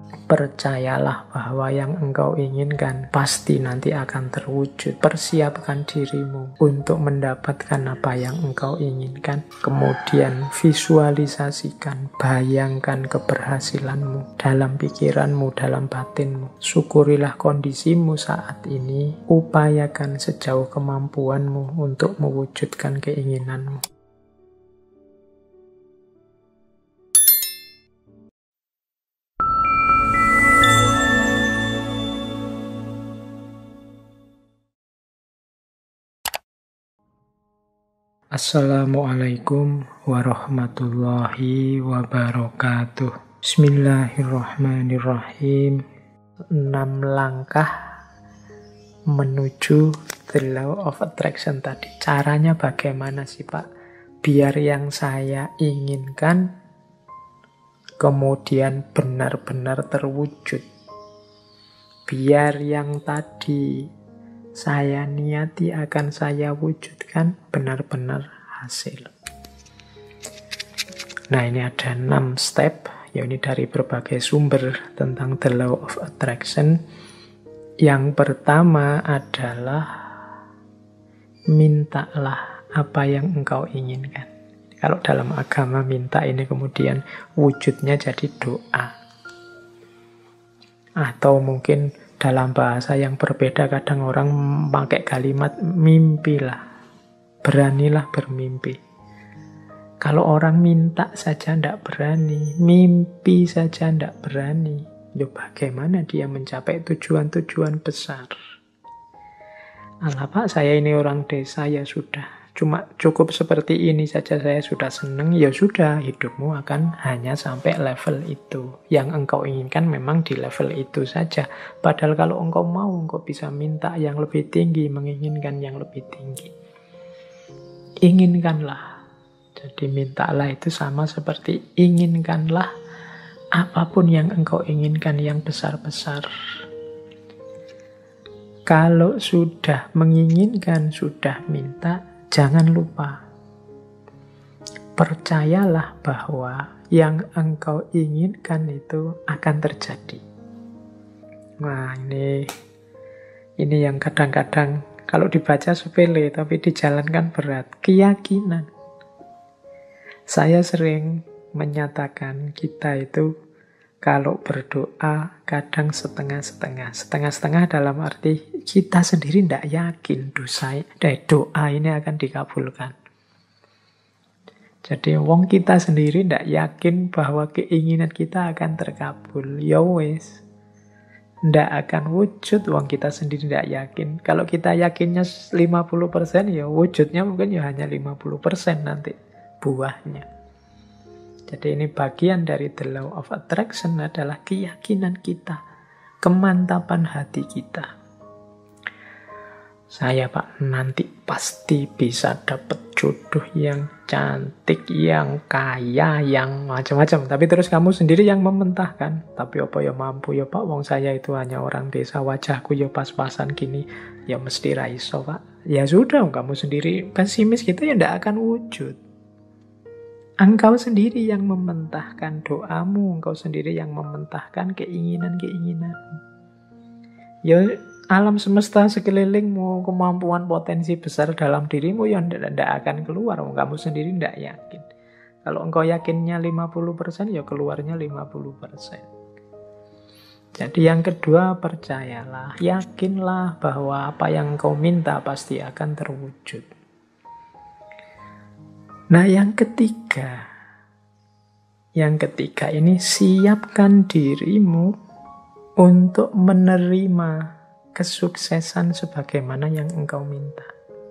Percayalah bahwa yang engkau inginkan pasti nanti akan terwujud. Persiapkan dirimu untuk mendapatkan apa yang engkau inginkan. Kemudian visualisasikan, bayangkan keberhasilanmu dalam pikiranmu, dalam batinmu. Syukurilah kondisimu saat ini. Upayakan sejauh kemampuanmu untuk mewujudkan keinginanmu. Assalamualaikum warahmatullahi wabarakatuh. Bismillahirrahmanirrahim. 6 langkah menuju the law of attraction tadi. Caranya bagaimana sih Pak? Biar yang saya inginkan kemudian benar-benar terwujud. Biar yang tadi saya niati akan saya wujudkan benar-benar hasil. Nah, ini ada 6 step, ya ini dari berbagai sumber tentang the law of attraction. Yang pertama adalah mintalah apa yang engkau inginkan. Kalau dalam agama minta ini kemudian wujudnya jadi doa. Atau mungkin dalam bahasa yang berbeda, kadang orang pakai kalimat mimpilah, beranilah bermimpi. Kalau orang minta saja tidak berani, mimpi saja tidak berani, ya bagaimana dia mencapai tujuan-tujuan besar? Alah Pak, saya ini orang desa, ya sudah. Cuma cukup seperti ini saja saya sudah senang, ya sudah, hidupmu akan hanya sampai level itu. Yang engkau inginkan memang di level itu saja. Padahal kalau engkau mau, engkau bisa minta yang lebih tinggi, menginginkan yang lebih tinggi. Inginkanlah. Jadi mintalah itu sama seperti inginkanlah apapun yang engkau inginkan yang besar-besar. Kalau sudah menginginkan, sudah minta, jangan lupa, percayalah bahwa yang engkau inginkan itu akan terjadi. Nah, ini yang kadang-kadang kalau dibaca sepele, tapi dijalankan berat. Keyakinan. Saya sering menyatakan kita itu kalau berdoa kadang setengah-setengah. Setengah-setengah dalam arti kita sendiri tidak yakin doa ini akan dikabulkan. Jadi wong kita sendiri tidak yakin bahwa keinginan kita akan terkabul. Ya wes, tidak akan wujud wong kita sendiri tidak yakin. Kalau kita yakinnya 50%, ya wujudnya mungkin ya hanya 50% nanti buahnya. Jadi ini bagian dari the law of attraction adalah keyakinan kita, kemantapan hati kita. Saya Pak nanti pasti bisa dapat jodoh yang cantik, yang kaya, yang macam-macam. Tapi terus kamu sendiri yang mementahkan. Tapi apa ya mampu ya Pak, wong saya itu hanya orang desa, wajahku ya pas-pasan gini. Ya mesti raiso Pak. Ya sudah, kamu sendiri pesimis gitu ya tidak akan wujud. Engkau sendiri yang mementahkan doamu, engkau sendiri yang mementahkan keinginan-keinginanmu. Ya alam semesta sekelilingmu, kemampuan potensi besar dalam dirimu yang tidak akan keluar. Kamu sendiri tidak yakin. Kalau engkau yakinnya 50%, ya keluarnya 50%. Jadi yang kedua, percayalah, yakinlah bahwa apa yang engkau minta pasti akan terwujud. Nah yang ketiga ini siapkan dirimu untuk menerima kesuksesan sebagaimana yang engkau minta.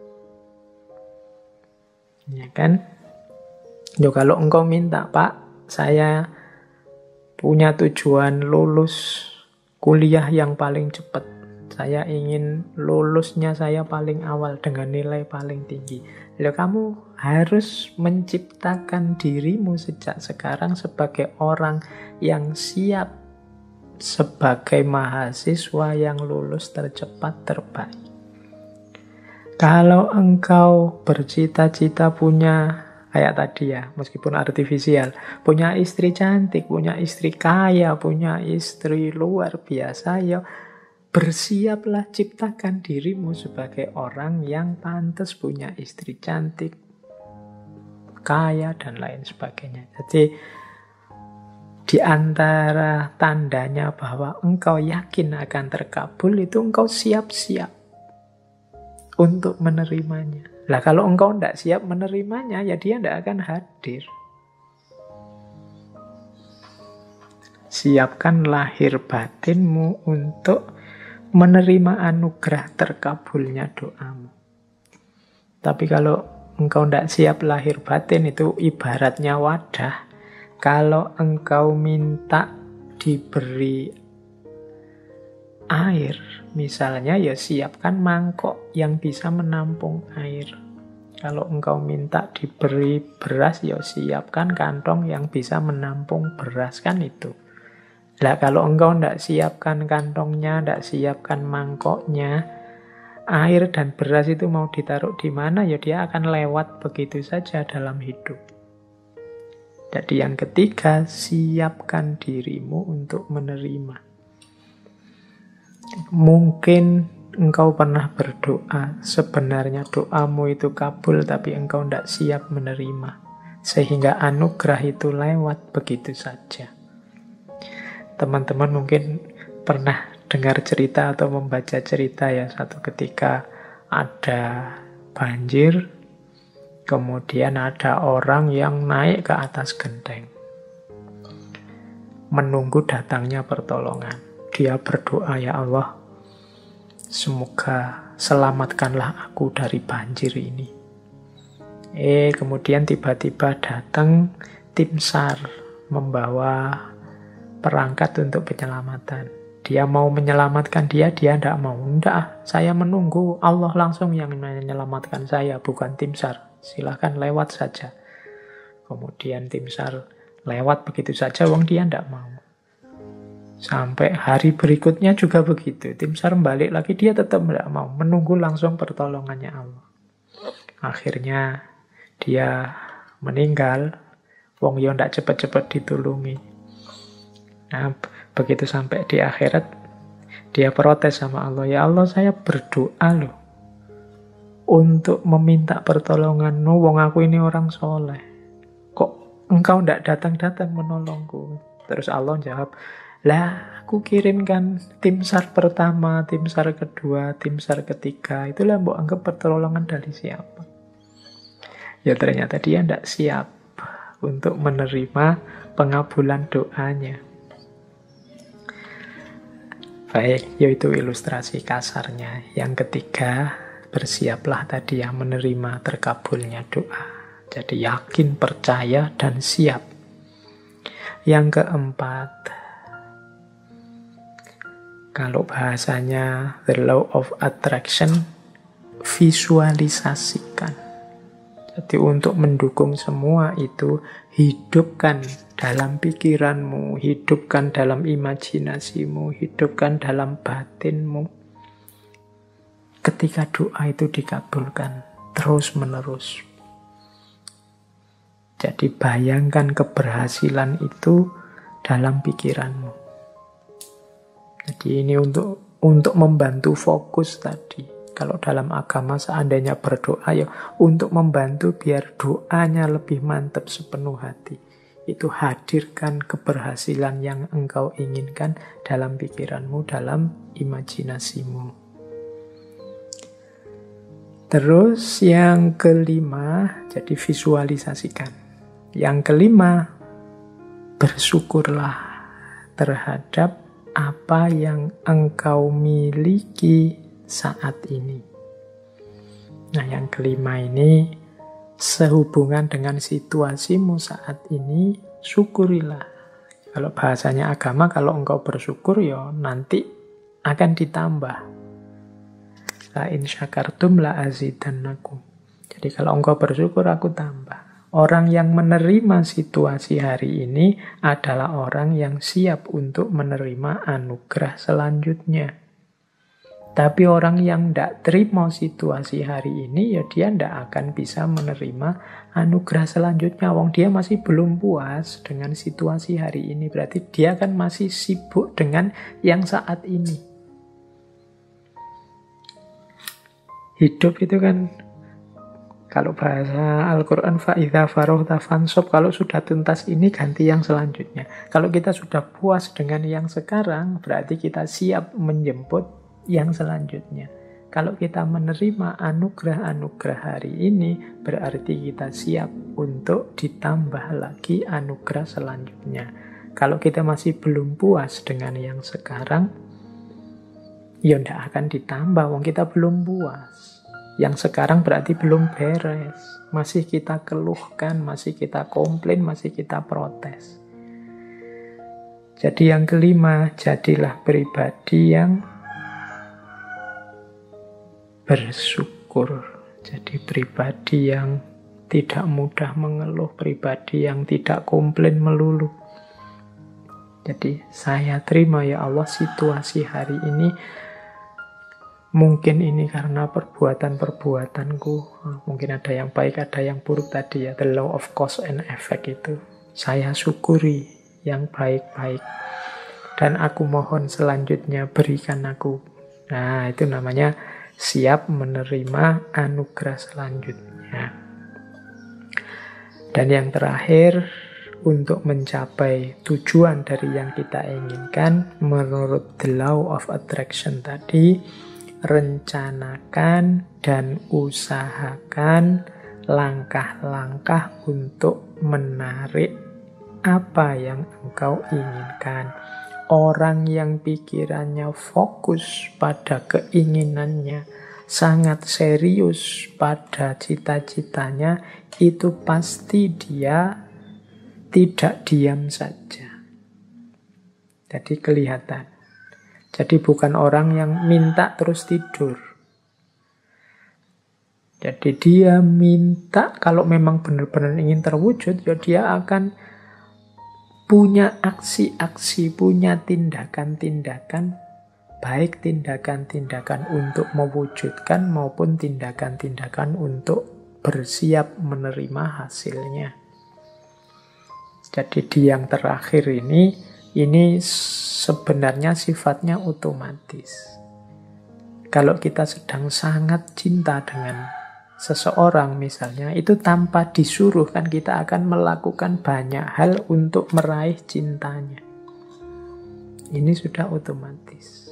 Ya kan? Yo kalau engkau minta, Pak, saya punya tujuan lulus kuliah yang paling cepat. Saya ingin lulusnya saya paling awal dengan nilai paling tinggi. Lalu kamu harus menciptakan dirimu sejak sekarang sebagai orang yang siap sebagai mahasiswa yang lulus tercepat terbaik. Kalau engkau bercita-cita punya kayak tadi ya, meskipun artifisial. Punya istri cantik, punya istri kaya, punya istri luar biasa, ya bersiaplah ciptakan dirimu sebagai orang yang pantas punya istri cantik, kaya, dan lain sebagainya. Jadi di antara tandanya bahwa engkau yakin akan terkabul itu engkau siap-siap untuk menerimanya. Lah kalau engkau tidak siap menerimanya, ya dia tidak akan hadir. Siapkan lahir batinmu untuk menerima anugerah terkabulnya doamu. Tapi kalau engkau tidak siap lahir batin, itu ibaratnya wadah. Kalau engkau minta diberi air, misalnya, ya siapkan mangkok yang bisa menampung air. Kalau engkau minta diberi beras, ya siapkan kantong yang bisa menampung beras, kan itu. Lah kalau engkau tidak siapkan kantongnya, tidak siapkan mangkoknya, air dan beras itu mau ditaruh di mana, ya dia akan lewat begitu saja dalam hidup. Jadi yang ketiga, siapkan dirimu untuk menerima. Mungkin engkau pernah berdoa, sebenarnya doamu itu kabul, tapi engkau tidak siap menerima. Sehingga anugerah itu lewat begitu saja. Teman-teman mungkin pernah dengar cerita atau membaca cerita ya, satu ketika ada banjir, kemudian ada orang yang naik ke atas genteng, menunggu datangnya pertolongan. Dia berdoa, ya Allah, semoga selamatkanlah aku dari banjir ini. Kemudian tiba-tiba datang tim SAR membawa perangkat untuk penyelamatan. Dia mau menyelamatkan dia tidak mau. Enggak, saya menunggu Allah langsung yang menyelamatkan saya, bukan tim SAR. Silahkan lewat saja. Kemudian tim SAR lewat begitu saja, wong dia tidak mau. Sampai hari berikutnya juga begitu. Tim SAR balik lagi, dia tetap tidak mau. Menunggu langsung pertolongannya Allah. Akhirnya dia meninggal. Wong yo tidak cepat-cepat ditulungi. Nah, begitu sampai di akhirat, dia protes sama Allah. Ya Allah, saya berdoa loh untuk meminta pertolongan-Mu, wong aku ini orang soleh. Kok engkau tidak datang-datang menolongku? Terus Allah jawab, lah aku kirimkan tim SAR pertama, tim SAR kedua, tim SAR ketiga. Itulah mbok anggap pertolongan dari siapa? Ya ternyata dia tidak siap untuk menerima pengabulan doanya. Baik, yaitu ilustrasi kasarnya. Yang ketiga, bersiaplah tadi ya menerima terkabulnya doa. Jadi yakin, percaya, dan siap. Yang keempat, kalau bahasanya the law of attraction, visualisasikan. Jadi untuk mendukung semua itu, hidupkan dalam pikiranmu, hidupkan dalam imajinasimu, hidupkan dalam batinmu. Ketika doa itu dikabulkan terus-menerus. Jadi bayangkan keberhasilan itu dalam pikiranmu. Jadi ini untuk membantu fokus tadi. Kalau dalam agama seandainya berdoa, ya untuk membantu biar doanya lebih mantap sepenuh hati. Itu hadirkan keberhasilan yang engkau inginkan dalam pikiranmu, dalam imajinasimu. Terus yang kelima, jadi visualisasikan. Yang kelima, bersyukurlah terhadap apa yang engkau miliki saat ini. Nah, yang kelima ini sehubungan dengan situasimu saat ini, syukurilah. Kalau bahasanya agama, kalau engkau bersyukur, ya nanti akan ditambah. La in syakartum la azidannakum. Jadi kalau engkau bersyukur, aku tambah. Orang yang menerima situasi hari ini adalah orang yang siap untuk menerima anugerah selanjutnya. Tapi orang yang tidak terima situasi hari ini, ya dia tidak akan bisa menerima anugerah selanjutnya. Wong dia masih belum puas dengan situasi hari ini. Berarti dia kan masih sibuk dengan yang saat ini. Hidup itu kan, kalau bahasa Al-Quran, فَإِذَا فَرَغْتَ فَانْصَبْ, kalau sudah tuntas ini, ganti yang selanjutnya. Kalau kita sudah puas dengan yang sekarang, berarti kita siap menjemput yang selanjutnya. Kalau kita menerima anugerah-anugerah hari ini, berarti kita siap untuk ditambah lagi anugerah selanjutnya. Kalau kita masih belum puas dengan yang sekarang, ya tidak akan ditambah, wong kita belum puas. Yang sekarang berarti belum beres. Masih kita keluhkan, masih kita komplain, masih kita protes. Jadi yang kelima, jadilah pribadi yang bersyukur. Jadi pribadi yang tidak mudah mengeluh, pribadi yang tidak komplain melulu. Jadi saya terima ya Allah situasi hari ini. Mungkin ini karena perbuatan-perbuatanku. Mungkin ada yang baik, ada yang buruk tadi ya. The law of cause and effect itu. Saya syukuri yang baik-baik. Dan aku mohon selanjutnya berikan aku. Nah, itu namanya siap menerima anugerah selanjutnya. Dan yang terakhir, untuk mencapai tujuan dari yang kita inginkan, menurut the law of attraction tadi, rencanakan dan usahakan langkah-langkah untuk menarik apa yang engkau inginkan. Orang yang pikirannya fokus pada keinginannya, sangat serius pada cita-citanya, itu pasti dia tidak diam saja. Jadi kelihatan. Jadi bukan orang yang minta terus tidur. Jadi dia minta, kalau memang benar-benar ingin terwujud, ya dia akan punya aksi-aksi, punya tindakan-tindakan, baik tindakan-tindakan untuk mewujudkan maupun tindakan-tindakan untuk bersiap menerima hasilnya. Jadi di yang terakhir ini sebenarnya sifatnya otomatis. Kalau kita sedang sangat cinta dengan seseorang misalnya, itu tanpa disuruh kan kita akan melakukan banyak hal untuk meraih cintanya. Ini sudah otomatis.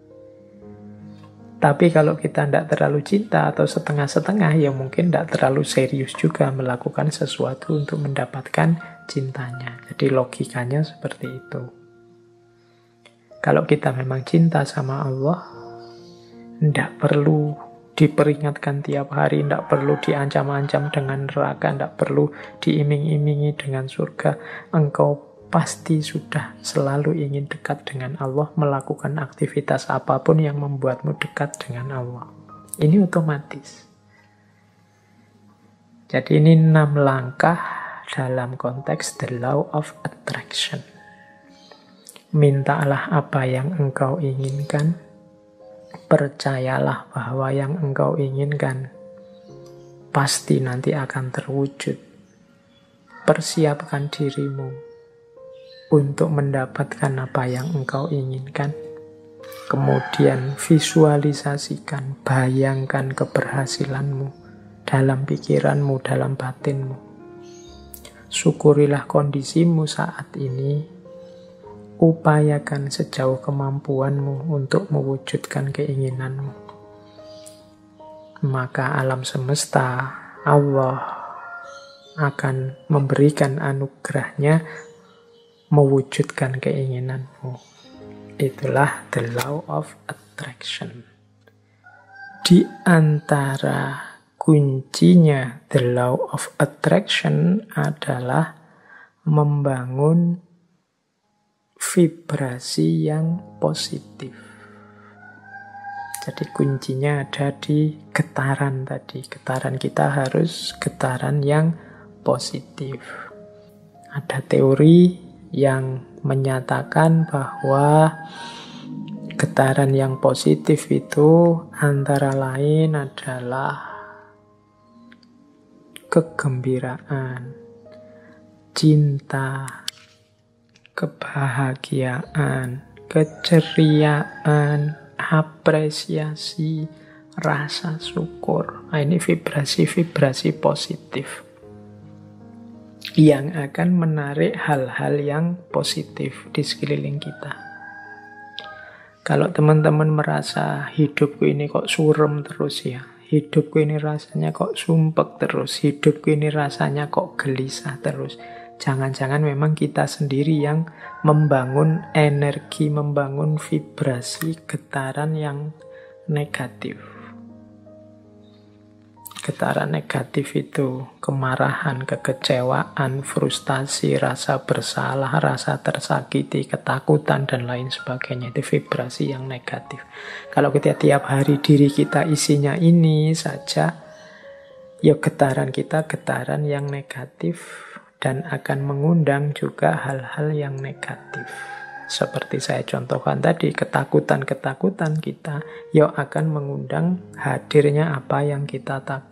Tapi kalau kita tidak terlalu cinta atau setengah-setengah, ya mungkin tidak terlalu serius juga melakukan sesuatu untuk mendapatkan cintanya. Jadi logikanya seperti itu. Kalau kita memang cinta sama Allah, tidak perlu diperingatkan tiap hari, tidak perlu diancam-ancam dengan neraka, tidak perlu diiming-imingi dengan surga. Engkau pasti sudah selalu ingin dekat dengan Allah, melakukan aktivitas apapun yang membuatmu dekat dengan Allah. Ini otomatis. Jadi ini 6 langkah dalam konteks the law of attraction. Mintalah apa yang engkau inginkan. Percayalah bahwa yang engkau inginkan pasti nanti akan terwujud. Persiapkan dirimu untuk mendapatkan apa yang engkau inginkan. Kemudian visualisasikan, bayangkan keberhasilanmu dalam pikiranmu, dalam batinmu. Syukurilah kondisimu saat ini. Upayakan sejauh kemampuanmu untuk mewujudkan keinginanmu. Maka alam semesta, Allah akan memberikan anugerahnya mewujudkan keinginanmu. Itulah the law of attraction. Di antara kuncinya the law of attraction adalah membangun vibrasi yang positif. Jadi kuncinya ada di getaran tadi. Getaran kita harus getaran yang positif. Ada teori yang menyatakan bahwa Getaran yang positif itu antara lain adalah kegembiraan, cinta, kebahagiaan, keceriaan, apresiasi, rasa syukur. Nah, ini vibrasi-vibrasi positif yang akan menarik hal-hal yang positif di sekeliling kita. Kalau teman-teman merasa hidupku ini kok suram terus ya, hidupku ini rasanya kok sumpek terus, hidupku ini rasanya kok gelisah terus, jangan-jangan memang kita sendiri yang membangun energi, membangun vibrasi getaran yang negatif. Getaran negatif itu kemarahan, kekecewaan, frustasi, rasa bersalah, rasa tersakiti, ketakutan, dan lain sebagainya. Itu vibrasi yang negatif. Kalau kita tiap hari diri kita isinya ini saja, ya getaran kita getaran yang negatif dan akan mengundang juga hal-hal yang negatif. Seperti saya contohkan tadi, ketakutan-ketakutan kita ya akan mengundang hadirnya apa yang kita takuti.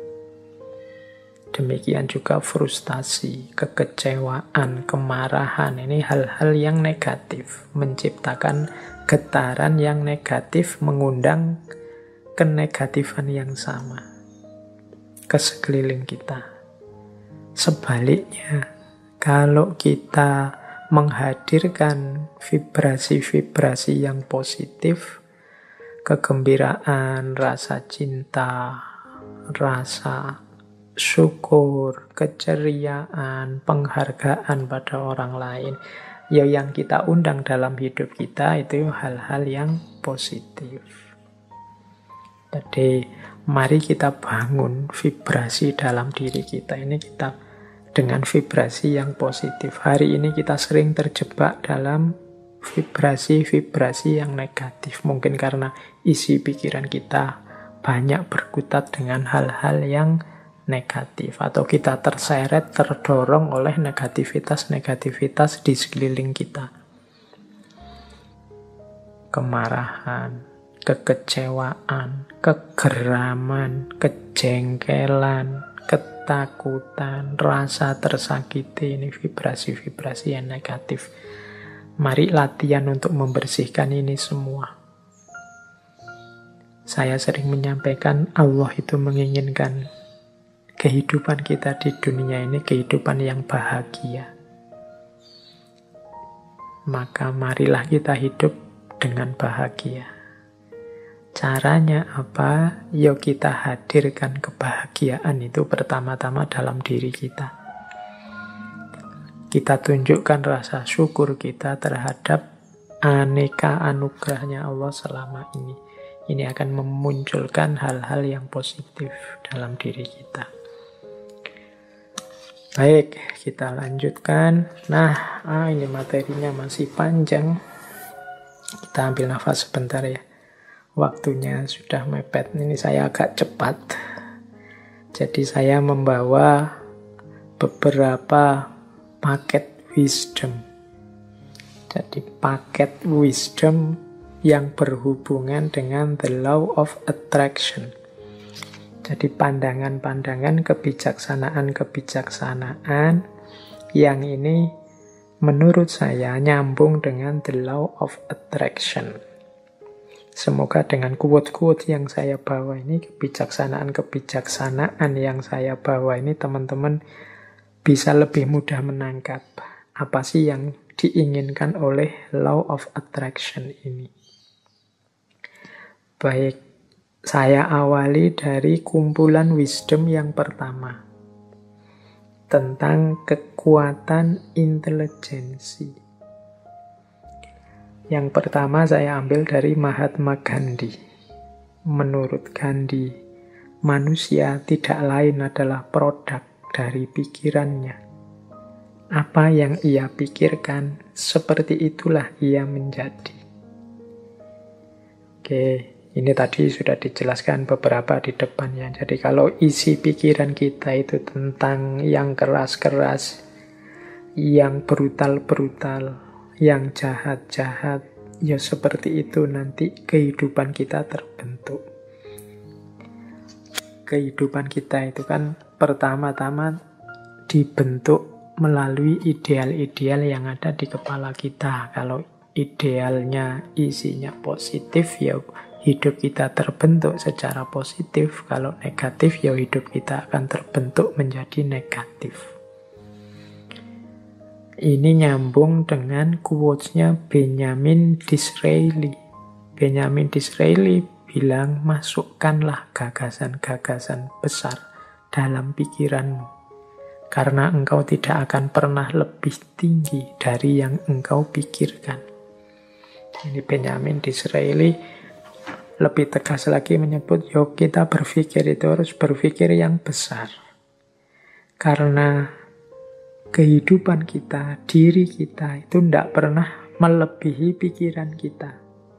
Demikian juga frustasi, kekecewaan, kemarahan. Ini hal-hal yang negatif, menciptakan getaran yang negatif, mengundang kenegatifan yang sama ke sekeliling kita. Sebaliknya, kalau kita menghadirkan vibrasi-vibrasi yang positif, kegembiraan, rasa cinta, rasa syukur, keceriaan, penghargaan pada orang lain, ya yang kita undang dalam hidup kita itu hal-hal yang positif. Jadi mari kita bangun vibrasi dalam diri kita ini, kita dengan vibrasi yang positif. Hari ini kita sering terjebak dalam vibrasi-vibrasi yang negatif. Mungkin karena isi pikiran kita banyak berkutat dengan hal-hal yang negatif. Atau kita terseret, terdorong oleh negativitas-negativitas di sekeliling kita. Kemarahan, kekecewaan, kegeraman, kejengkelan, ketakutan, rasa tersakiti, ini vibrasi-vibrasi yang negatif. Mari latihan untuk membersihkan ini semua. Saya sering menyampaikan Allah itu menginginkan kehidupan kita di dunia ini kehidupan yang bahagia. Maka marilah kita hidup dengan bahagia. Caranya apa? Yuk kita hadirkan kebahagiaan itu pertama-tama dalam diri kita. Kita tunjukkan rasa syukur kita terhadap aneka anugerahnya Allah selama ini. Ini akan memunculkan hal-hal yang positif dalam diri kita. Baik, kita lanjutkan. Nah, ini materinya masih panjang. Kita ambil nafas sebentar ya. Waktunya sudah mepet. Ini saya agak cepat. Jadi saya membawa beberapa paket wisdom. Jadi paket wisdom yang berhubungan dengan the law of attraction. Jadi pandangan-pandangan kebijaksanaan-kebijaksanaan yang ini menurut saya nyambung dengan the law of attraction. Semoga dengan quote-quote yang saya bawa ini, kebijaksanaan-kebijaksanaan yang saya bawa ini, teman-teman bisa lebih mudah menangkap apa sih yang diinginkan oleh law of attraction ini. Baik, saya awali dari kumpulan wisdom yang pertama. Tentang kekuatan intelijensi. Yang pertama saya ambil dari Mahatma Gandhi. Menurut Gandhi, manusia tidak lain adalah produk dari pikirannya. Apa yang ia pikirkan, seperti itulah ia menjadi. Oke, ini tadi sudah dijelaskan beberapa di depannya. Jadi kalau isi pikiran kita itu tentang yang keras-keras, yang brutal-brutal, yang jahat-jahat, Ya seperti itu nanti kehidupan kita terbentuk. Kehidupan kita itu kan pertama-tama dibentuk melalui ideal-ideal yang ada di kepala kita. Kalau idealnya isinya positif, ya hidup kita terbentuk secara positif. Kalau negatif, ya hidup kita akan terbentuk menjadi negatif. Ini nyambung dengan quotes-nya Benjamin Disraeli. Benjamin Disraeli bilang, masukkanlah gagasan-gagasan besar dalam pikiranmu. Karena engkau tidak akan pernah lebih tinggi dari yang engkau pikirkan. Ini Benjamin Disraeli lebih tegas lagi menyebut, yuk kita berpikir itu harus berpikir yang besar. Karena kehidupan kita, diri kita itu tidak pernah melebihi pikiran kita.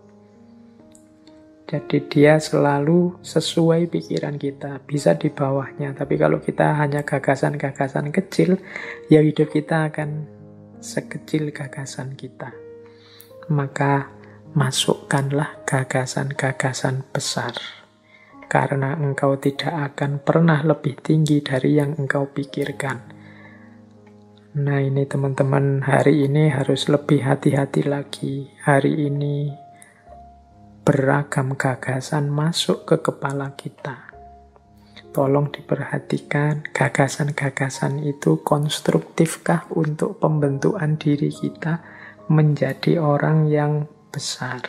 Jadi dia selalu sesuai pikiran kita, bisa di bawahnya. Tapi kalau kita hanya gagasan-gagasan kecil, ya hidup kita akan sekecil gagasan kita. Maka masukkanlah gagasan-gagasan besar. Karena engkau tidak akan pernah lebih tinggi dari yang engkau pikirkan. Nah ini teman-teman, hari ini harus lebih hati-hati lagi. Hari ini beragam gagasan masuk ke kepala kita. Tolong diperhatikan, gagasan-gagasan itu konstruktifkah untuk pembentukan diri kita menjadi orang yang besar?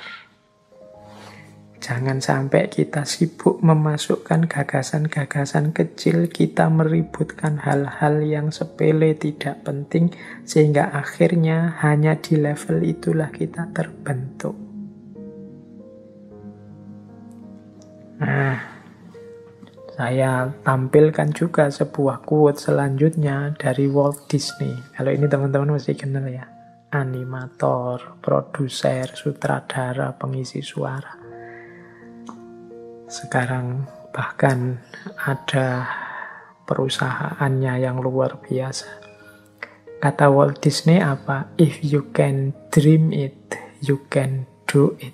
Jangan sampai kita sibuk memasukkan gagasan-gagasan kecil, kita meributkan hal-hal yang sepele tidak penting, sehingga akhirnya hanya di level itulah kita terbentuk. Nah, saya tampilkan juga sebuah quote selanjutnya dari Walt Disney. Kalau ini teman-teman mesti kenal ya. Animator, produser, sutradara, pengisi suara. Sekarang bahkan ada perusahaannya yang luar biasa. Kata Walt Disney apa? If you can dream it, you can do it.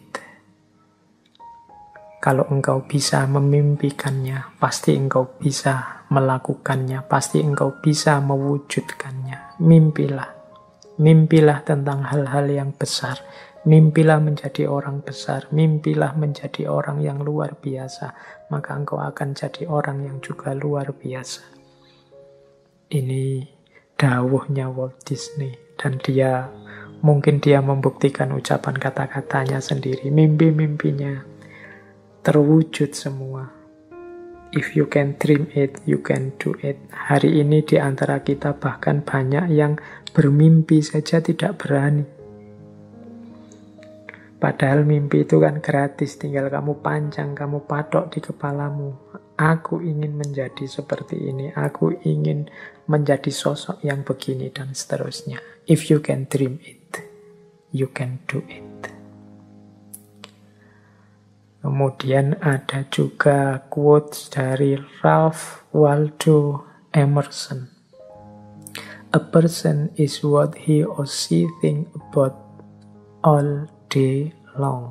Kalau engkau bisa memimpikannya, pasti engkau bisa melakukannya, pasti engkau bisa mewujudkannya. Mimpilah. Mimpilah tentang hal-hal yang besar. Mimpilah menjadi orang besar, mimpilah menjadi orang yang luar biasa, maka engkau akan jadi orang yang juga luar biasa. Ini dawuhnya Walt Disney, dan mungkin dia membuktikan ucapan kata-katanya sendiri. Mimpi-mimpinya terwujud semua. If you can dream it, you can do it. Hari ini di antara kita bahkan banyak yang bermimpi saja tidak berani. Padahal mimpi itu kan gratis, tinggal kamu pancang, kamu patok di kepalamu. Aku ingin menjadi seperti ini, aku ingin menjadi sosok yang begini, dan seterusnya. If you can dream it, you can do it. Kemudian ada juga quotes dari Ralph Waldo Emerson. A person is what he or she think about all day long.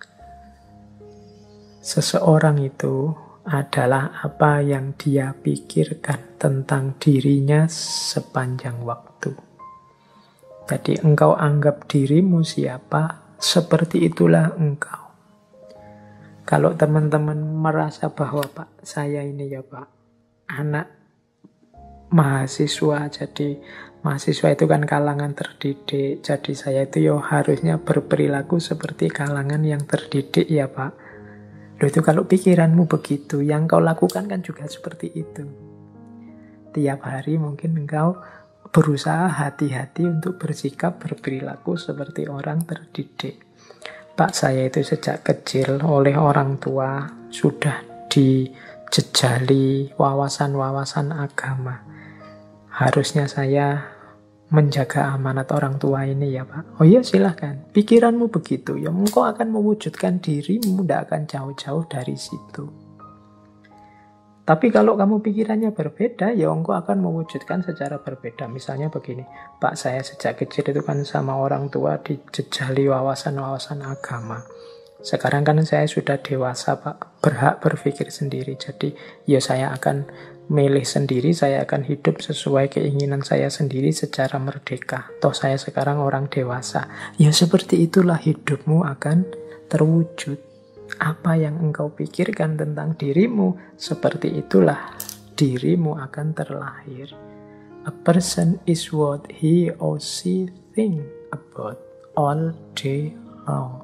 Seseorang itu adalah apa yang dia pikirkan tentang dirinya sepanjang waktu. Jadi engkau anggap dirimu siapa, seperti itulah engkau. Kalau teman-teman merasa bahwa Pak, saya ini ya Pak, anak mahasiswa, jadi mahasiswa itu kan kalangan terdidik, jadi saya itu ya harusnya berperilaku seperti kalangan yang terdidik ya Pak. Loh itu kalau pikiranmu begitu, yang kau lakukan kan juga seperti itu. Tiap hari mungkin engkau berusaha hati-hati untuk bersikap, berperilaku seperti orang terdidik. Pak, saya itu sejak kecil oleh orang tua sudah dijejali wawasan-wawasan agama. Harusnya saya menjaga amanat orang tua ini ya Pak. Oh iya silahkan, pikiranmu begitu, ya engkau akan mewujudkan dirimu, tidak akan jauh-jauh dari situ. Tapi kalau kamu pikirannya berbeda, ya engkau akan mewujudkan secara berbeda. Misalnya begini, Pak, saya sejak kecil itu kan sama orang tua dijejali wawasan-wawasan agama. Sekarang kan saya sudah dewasa, Pak, berhak berpikir sendiri. Jadi ya saya akan milih sendiri, saya akan hidup sesuai keinginan saya sendiri secara merdeka. Toh saya sekarang orang dewasa. Ya seperti itulah hidupmu akan terwujud. Apa yang engkau pikirkan tentang dirimu, seperti itulah dirimu akan terlahir. A person is what he or she think about all day long.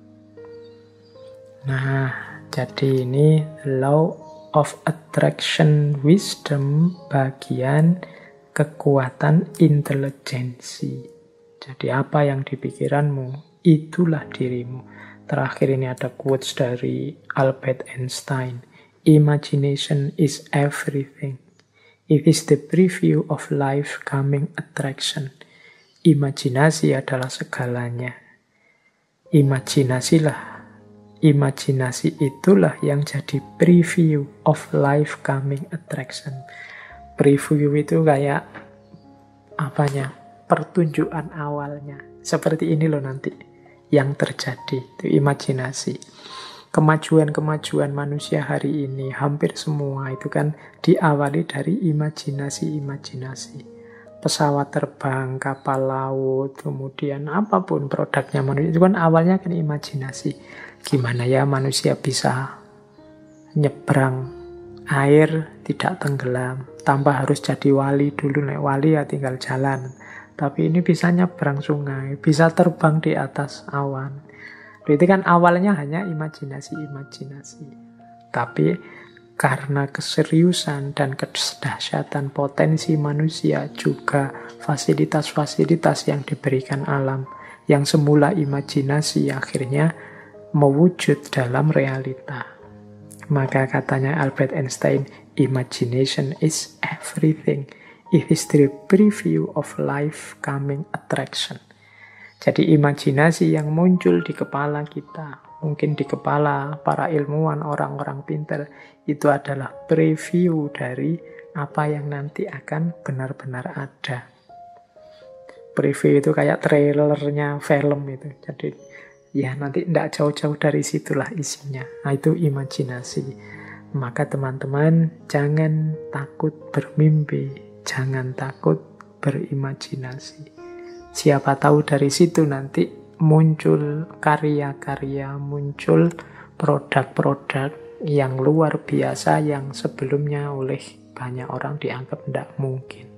Nah, jadi ini law of attraction wisdom bagian kekuatan intelijensi. Jadi apa yang dipikiranmu, itulah dirimu. Terakhir ini ada quotes dari Albert Einstein. Imagination is everything. It is the preview of life coming attraction. Imajinasi adalah segalanya. Imajinasi itulah yang jadi preview of life coming attraction. Preview itu kayak pertunjukan awalnya. Seperti ini loh nanti yang terjadi, itu imajinasi. Kemajuan-kemajuan manusia hari ini, hampir semua itu kan diawali dari imajinasi-imajinasi. Pesawat terbang, kapal laut, kemudian apapun produknya manusia, itu kan awalnya kan imajinasi. Gimana ya manusia bisa nyebrang air tidak tenggelam, tanpa harus jadi wali dulu. Nek wali ya tinggal jalan. Tapi ini bisa nyebrang sungai, bisa terbang di atas awan. Itu kan awalnya hanya imajinasi-imajinasi. Tapi karena keseriusan dan kedahsyatan potensi manusia, juga fasilitas-fasilitas yang diberikan alam, yang semula imajinasi akhirnya mewujud dalam realita. Maka katanya Albert Einstein, imagination is everything. It is the preview of life coming attraction. Jadi imajinasi yang muncul di kepala kita, mungkin di kepala para ilmuwan, orang-orang pintar, itu adalah preview dari apa yang nanti akan benar-benar ada. Preview itu kayak trailernya film itu. Jadi ya nanti tidak jauh-jauh dari situlah isinya. Nah itu imajinasi. Maka teman-teman jangan takut bermimpi. Jangan takut berimajinasi. Siapa tahu dari situ nanti muncul karya-karya, muncul produk-produk yang luar biasa yang sebelumnya oleh banyak orang dianggap tidak mungkin.